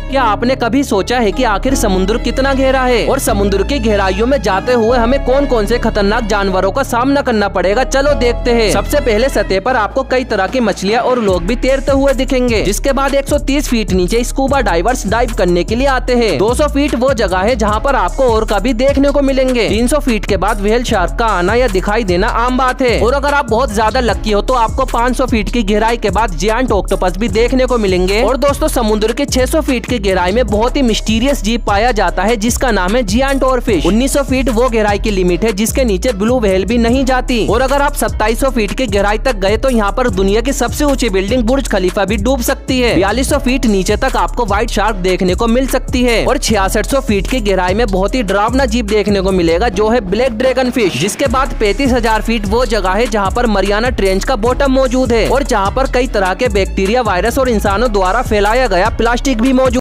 क्या आपने कभी सोचा है कि आखिर समुद्र कितना गहरा है और समुद्र की गहराइयों में जाते हुए हमें कौन कौन से खतरनाक जानवरों का सामना करना पड़ेगा? चलो देखते हैं। सबसे पहले सतह पर आपको कई तरह की मछलियाँ और लोग भी तैरते हुए दिखेंगे, जिसके बाद 130 फीट नीचे स्कूबा डाइवर्स डाइव करने के लिए आते हैं। 200 फीट वो जगह है जहाँ पर आपको और का भी देखने को मिलेंगे। 300 फीट के बाद व्हेल शार्क का आना या दिखाई देना आम बात है। और अगर आप बहुत ज्यादा लकी हो तो आपको 500 फीट की गहराई के बाद जियांट ऑक्टोपस भी देखने को मिलेंगे। और दोस्तों, समुद्र के 600 फीट की गहराई में बहुत ही मिस्टीरियस जीव पाया जाता है जिसका नाम है जियांट ओरफिश। 1900 फीट वो गहराई की लिमिट है जिसके नीचे ब्लू व्हेल भी नहीं जाती। और अगर आप 2700 फीट की गहराई तक गए तो यहाँ पर दुनिया की सबसे ऊंची बिल्डिंग बुर्ज खलीफा भी डूब सकती है। 4200 फीट नीचे तक आपको व्हाइट शार्क देखने को मिल सकती है। और 6600 फीट की गहराई में बहुत ही डरावना जीव देखने को मिलेगा जो है ब्लैक ड्रैगन फिश। जिसके बाद 35000 फीट वो जगह है जहाँ पर मरियाना ट्रेंच का बॉटम मौजूद है और जहाँ पर कई तरह के बैक्टीरिया, वायरस और इंसानों द्वारा फैलाया गया प्लास्टिक भी मौजूद